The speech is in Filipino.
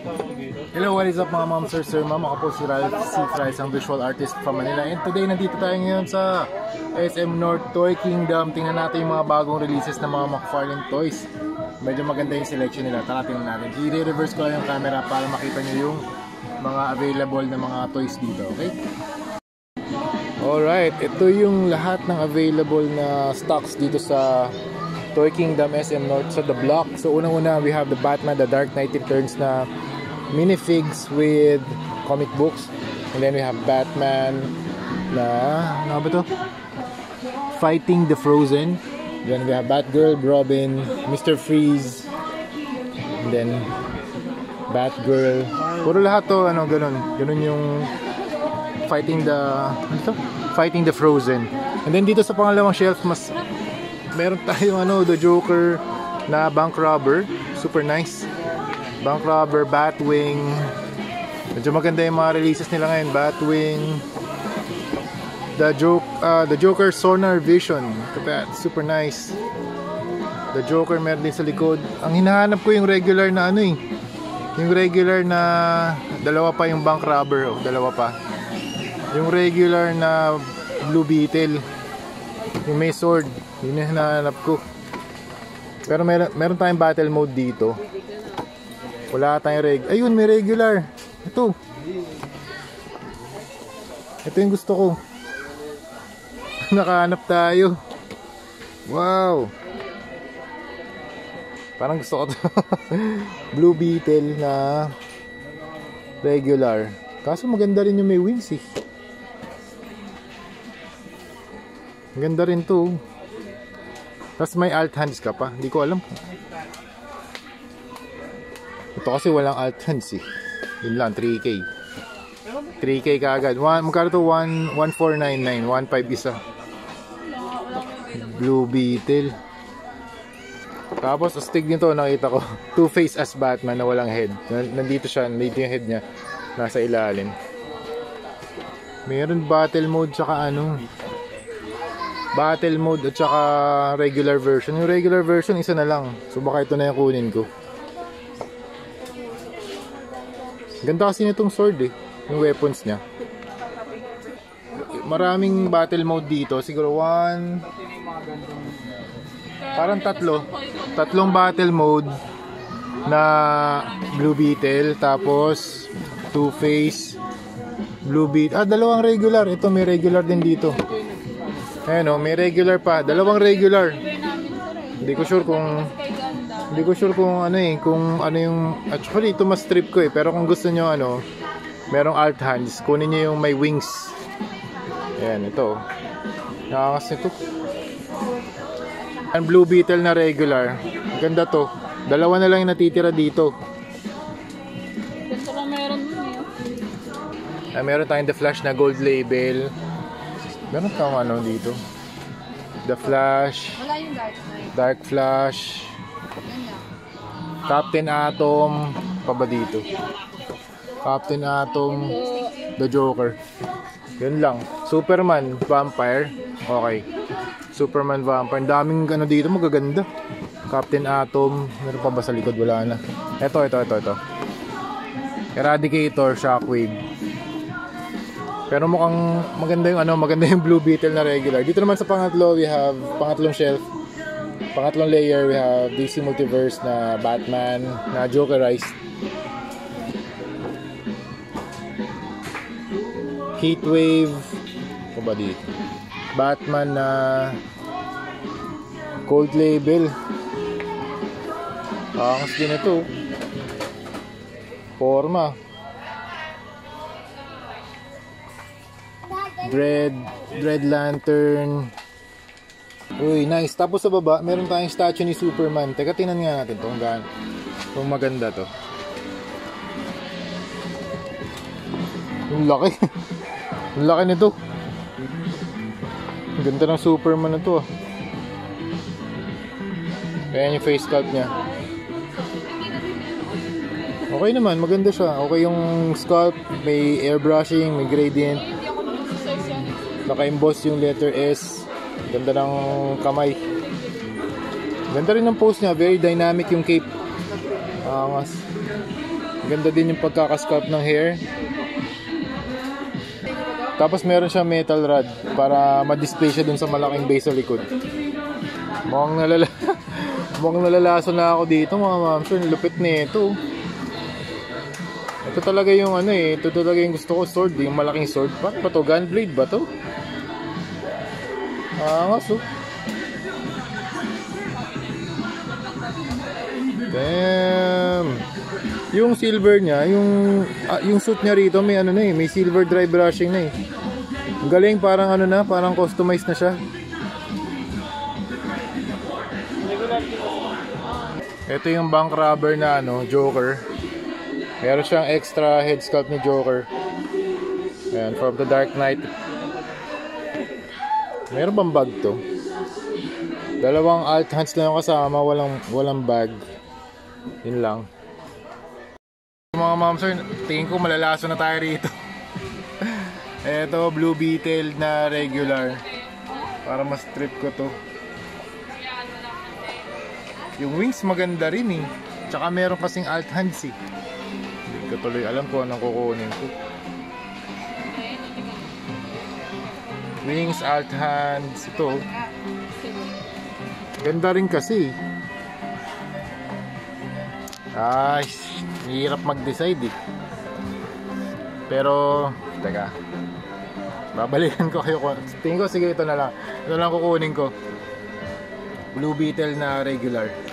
Hello, what is up mga ma'am, sir, ma'am? Ako po si Ralph C. Trice, ang visual artist from Manila. And today, nandito tayo ngayon sa SM North Toy Kingdom. Tingnan natin yung mga bagong releases ng mga Mcfarlane toys. Medyo maganda yung selection nila. Tara, tingnan natin. I-reverse ko lang yung camera para makita nyo yung mga available na mga toys dito, okay? Alright, ito yung lahat ng available na stocks dito sa Toy Kingdom SM North sa The Block. So unang-una, we have the Batman, The Dark Knight Returns na minifigs with comic books. And then we have Batman na, ano ba to? Fighting the Frozen. Then we have Batgirl, Robin, Mr. Freeze. And then Batgirl. Puro lahat to, ano, ganun. Ganun yung fighting the, ano to? Fighting the Frozen. And then dito sa pangalawang shelf, mas meron tayong ano, the Joker na bank robber. Super nice. Bank robber, Batwing. Medyo maganda yung mga releases nila ngayon. Batwing. The Joker Sonar Vision. Super nice. The Joker meron din sa likod. Ang hinahanap ko yung regular na ano eh. Yung regular na dalawa pa yung bank robber. Oh, dalawa pa. Yung regular na Blue Beetle. Yung may sword. Yun yung hinahanap ko. Pero meron tayong battle mode dito. Wala tayong ayun, may regular. Ito yung gusto ko. Nakahanap tayo. Wow, parang gusto ko to. Blue Beetle na regular. Kaso maganda rin yung may wings eh. Maganda rin to. Tapos may alt hands ka pa. Hindi ko alam. Ito kasi walang alt hands eh. Yun lang, 3K. 3K kaagad. Magkano to? 1,499. 1,500 isa. Blue Beetle. Tapos astig nito, nakita ko. Two-Face as Batman na walang head. Nandito siya. Nandito yung head niya. Nasa ilalim. Meron battle mode tsaka ano. Battle mode at saka regular version. Yung regular version isa na lang. So baka ito na yung kunin ko. Ganda kasi nitong sword eh. Yung weapons niya. Maraming battle mode dito. Siguro parang tatlong battle mode na Blue Beetle. Tapos Two-Face, Blue Beetle. Dalawang regular. Ito may regular din dito. Ayan o, may regular pa. Dalawang regular. Hindi ko sure kung ano eh, kung ano yung, actually ito mas trip ko eh, pero kung gusto nyo ano, merong alt hands, kunin nyo yung may wings. Ayan, ito. Nakakas nito. Ang Blue Beetle na regular. Ganda to. Dalawa na lang yung natitira dito. Ito lang meron dun eh. Meron tayong The Flash na gold label. Meron kang ano dito. The Flash. Wala yung Dark Flash. Captain Atom. Pa ba dito? Captain Atom. The Joker. Yun lang. Superman Vampire. Okay. Superman Vampire. Ang daming ano dito, magaganda. Captain Atom. Meron pa ba sa likod? Wala na. Ito. Eradicator, Shockwave. Pero mukhang maganda yung ano, maganda yung Blue Beetle na regular. Dito naman sa pangatlo, we have pangatlong shelf. Pangatlong layer, we have DC Multiverse na Batman na Jokerized. Heatwave. Ano ba dito? Batman na Gold Label. Angas din ito. Forma. Dread Lantern. Uy, nice. Tapos sa baba, meron tayong statue ni Superman. Teka, tingnan nga natin ito. Kung maganda to. Ang laki. Ang laki nito. Ang ganda ng Superman na to. Ayan yung face sculpt niya. Okay naman, maganda siya. Okay yung sculpt. May airbrushing, may gradient. Naka-emboss yung letter S. Ganda ng kamay. Ganda rin ng pose niya. Very dynamic yung cape. Angas. Ganda din yung pagkakasculpt ng hair. Tapos meron siyang metal rod para ma-display siya dun sa malaking base sa likod. Mukhang nalalaso na ako dito mga ma'am. Sure, lupit nito. Ito talaga yung ano eh. Ito talaga yung gusto ko, sword. Yung malaking sword. Paano ba to? Gunblade ba to? Angas oh. Damn. Yung silver niya, yung suit niya rito may ano na eh, may silver dry brushing na eh. Ang galing, parang ano na, parang customized na siya. Ito yung bank robber na ano, Joker. Meron siyang extra head sculpt ni Joker. Ayan, from the Dark Knight. Meron bang bag to? Dalawang alt hands na yung kasama, walang bag. Yun lang. Mga ma'am sir, tingin ko malalaso na tayo rito. Eto, blue beetle na regular. Para mas trip ko to. Yung wings maganda rin eh. Tsaka meron kasing alt hands eh. Hindi ko tuloy alam kung anong kukunin ko. Wings, alt hands. Ito. Ganda rin kasi. Ay, hirap mag-decide eh. Pero, teka. Babalikan ko kayo. Tingin ko, sige ito na lang. Ito lang kukunin ko. Blue beetle na regular.